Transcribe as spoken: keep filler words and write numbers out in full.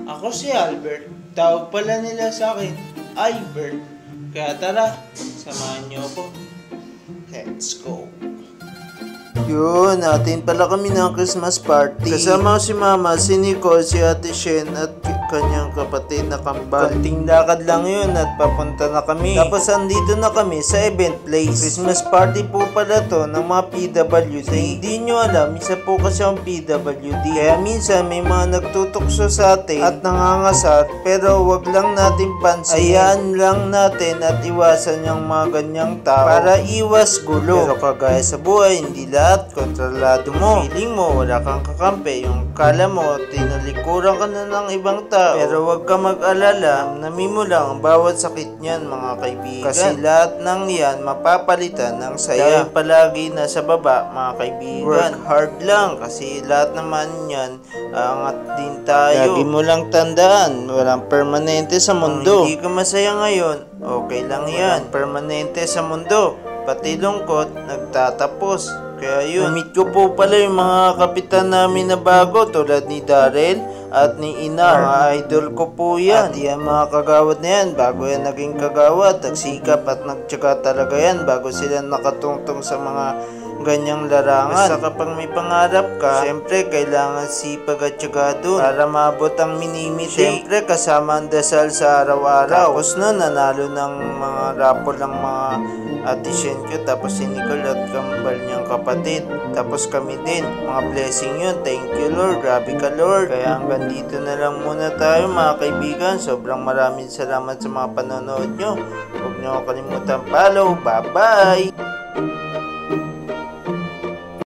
Ako si Albert. Tawag pala nila sa akin, Albert. Kaya tara, samahan niyo ako. Let's go. Yun, natin pala kami ng Christmas party. Kasama ko si Mama, si Nicole, si Ate Shen at kanyang kapatid na kambal. Konting lakad lang yun at papunta na kami. Tapos andito na kami sa event place. Christmas party po pala to ng mga P W D. Hindi nyo alam, isa po kasi ang P W D. Kaya minsan may mga nagtutukso sa atin at nangangasar, pero wag lang natin pansin. Ayaan lang natin at iwasan yung mga ganyang tao para iwas gulo. Pero kagaya sa buhay, hindi lahat kontrolado mo. Feeling mo wala kang kakampi, yung kala mo tinalikuran ka na ng ibang tao. Pero wag ka mag-alala, namimo lang ang bawat sakit niyan mga kaibigan. Kasi lahat ng yan mapapalitan ng saya. Dahil palagi nasa baba mga kaibigan. Work hard lang kasi lahat naman yan angat din tayo. Lagi mo lang tandaan, walang permanente sa mundo. Kung hindi ka masaya ngayon, okay lang yan. Permanente sa mundo, pati lungkot nagtatapos. Kaya yun, na-meet ko po pala yung mga kapitan namin na bago tulad ni Darrell at ni Inar. Mga idol ko po yan. At yan mga kagawad na yan, bago yan naging kagawad, nagsikap at nagtsaga talaga yan bago sila nakatungtong sa mga ganyang larangan. Basta kapag may pangarap ka, siyempre kailangan sipag at tsaga dun para maabot ang minimiti. Siyempre kasama ang dasal sa araw-araw. Tapos nun, nanalo ng mga rapol ng mga Ate Shen ko, tapos si Nicole at kambal niyang kapatid. Tapos kami din, mga blessing yun. Thank you Lord, grabe ka Lord. Kaya hanggang dito na lang muna tayo mga kaibigan. Sobrang maraming salamat sa mga panonood nyo. Huwag nyo kalimutan follow. Bye bye!